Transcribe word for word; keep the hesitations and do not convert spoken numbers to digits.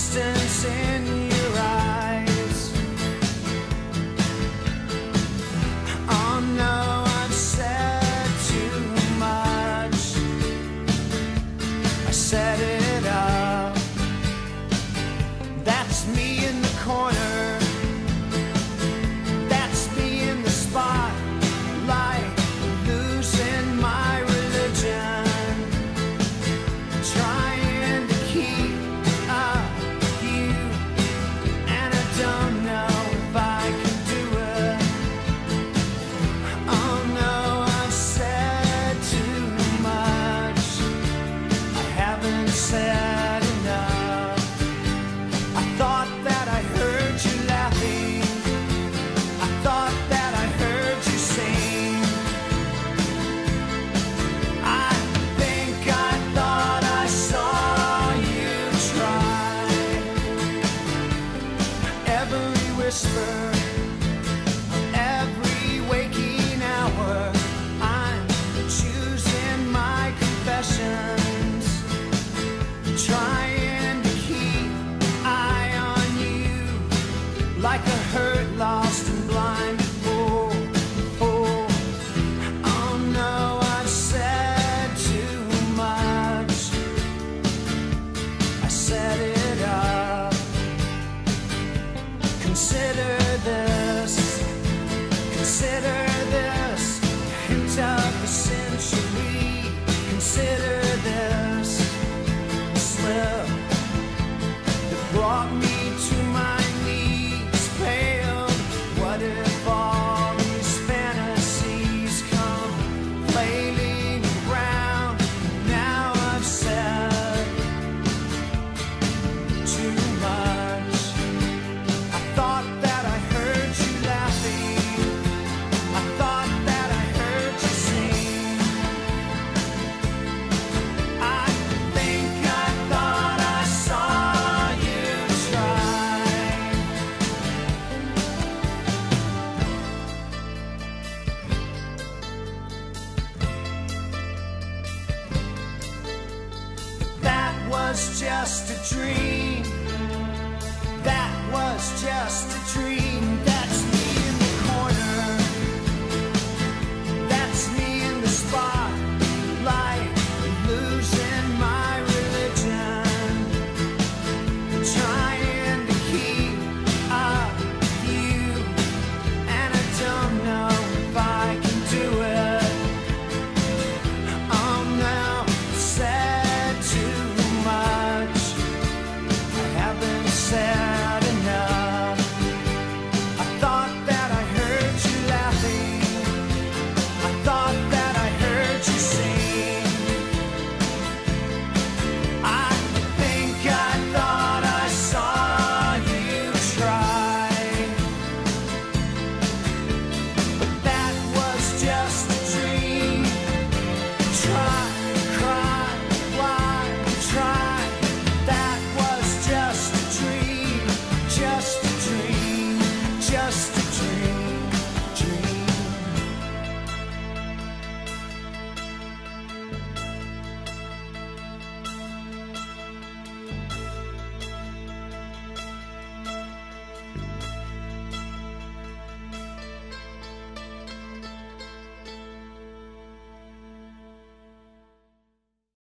distance in your eyes. Oh no, I've said too much. I set it up. That's me in the corner. That's me in the spotlight, losing my religion, trying to keep up with you, and I don't know if I can do it. Oh no, I've said too much. I haven't said enough. I thought that I heard you laughing. I thought that I heard you sing. I think I thought I saw you try. Every whisper, every waking hour, I'm choosing my confessions, trying to keep eye on you, like a hurt, lost and blind fool. fool. Oh no, I've said too much. I set it up. Consider this, consider this, hint of the century. Consider this slip that brought me